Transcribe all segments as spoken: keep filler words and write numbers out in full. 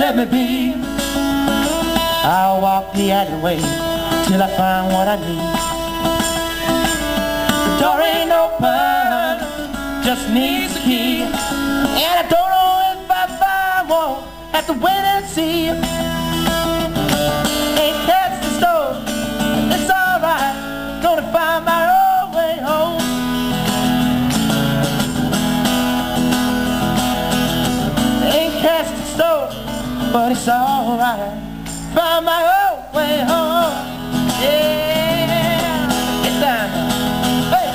let me be. I'll walk the alleyway till I find what I need. The door ain't open, just needs a key. And I don't know if I find one, have to wait and see. Ain't catch the store, it's alright, gonna find my own way home. Ain't catch the store, but it's alright, find my own way home. Yeah, get down now. Hey.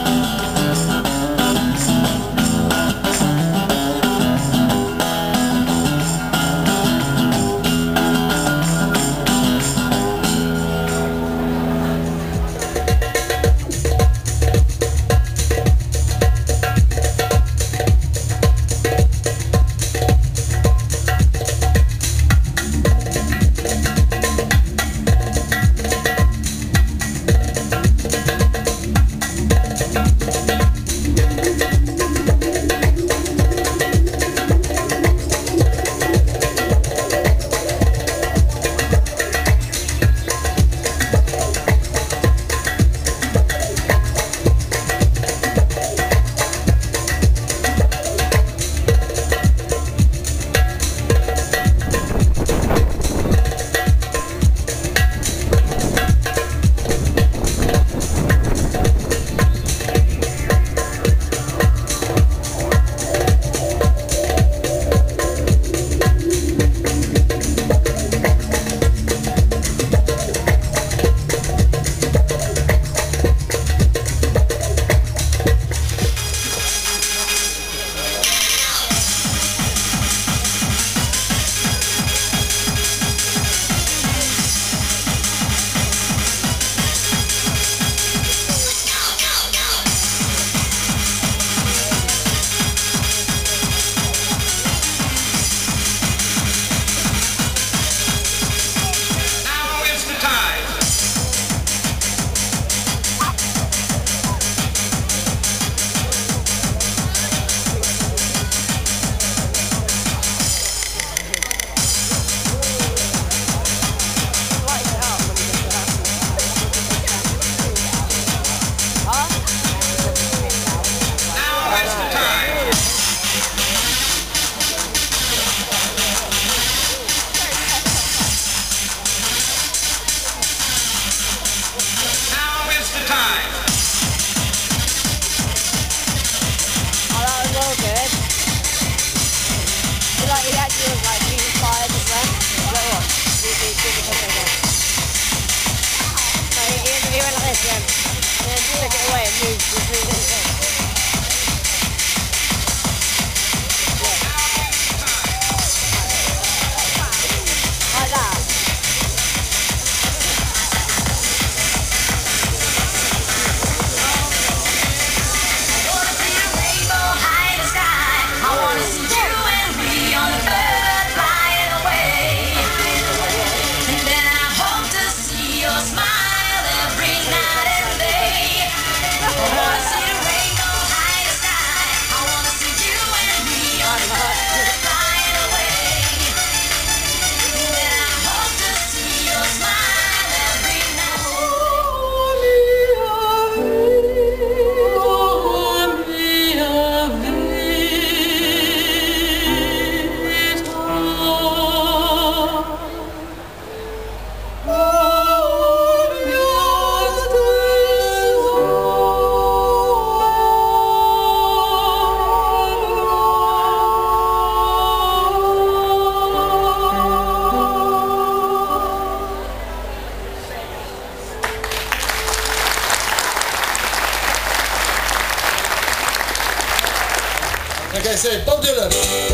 Like I said, Bob Dylan.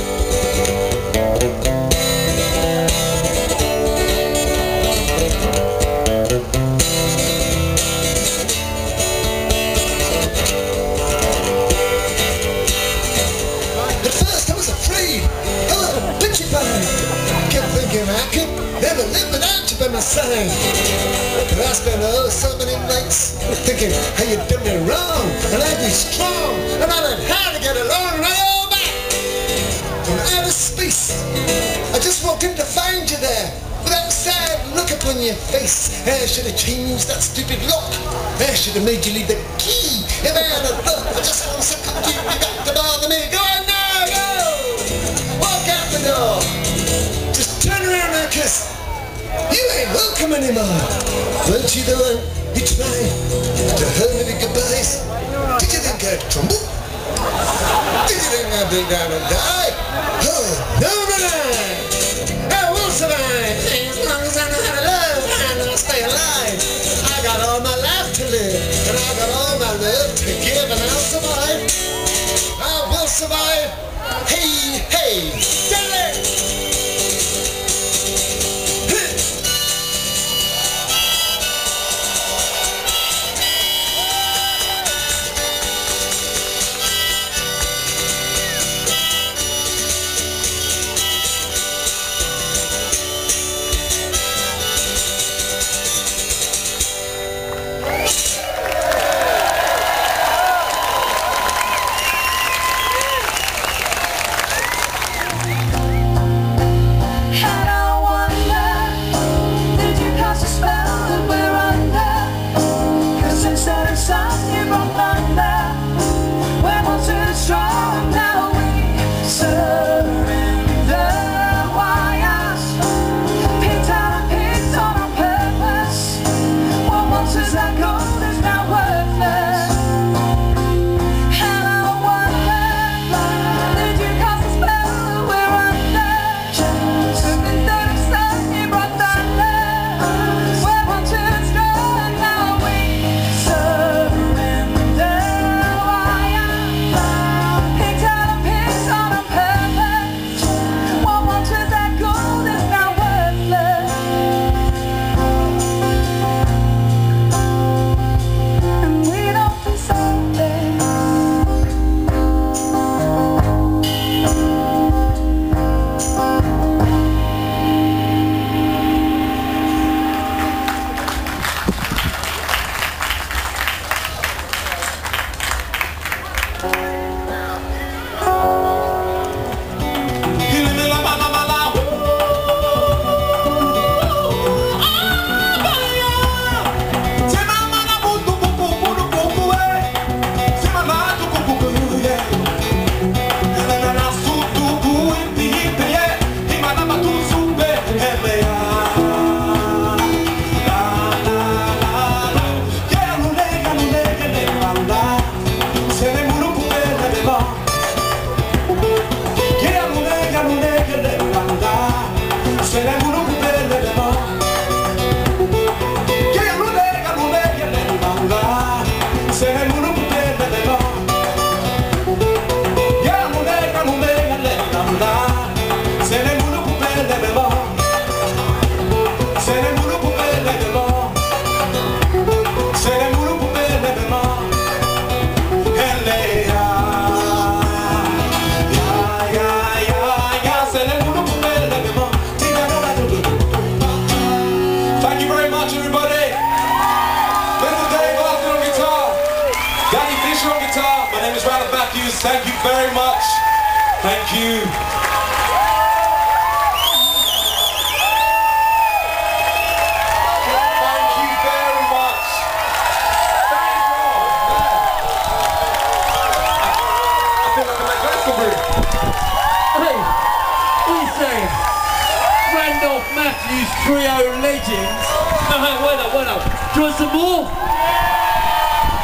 At first I was afraid, I was petrified. I kept thinking I could never live without you by my side. But I spent oh so many nights thinking how you done me wrong, and I'd be strong, and I'd learn how to get along right all back. And outer space. I just wanted to find you there, with that sad look upon your face. I should have changed that stupid lock. I should have made you leave the key. If I had a thought, I just want to come to you back to bother me. Go on now, go! Walk out the door. Just turn around and kiss. You ain't welcome anymore. Weren't you the one who tried to hurt me with goodbyes? Did you think I'd crumble? Did you think I'd break down and die? Oh, no, no, no! I will survive as long as I know how to love and I'll stay alive. I got all my life to live and I got all my love to give and I'll survive. I will survive. Hey, hey, Stanley! My name is Randolph Matthews. Thank you very much. Thank you. Thank you very much. Thank you. I feel like I'm at Glastonbury. Hey, what are you saying? Randolph Matthews Trio legends. Wait up, wait up. Do you want some more?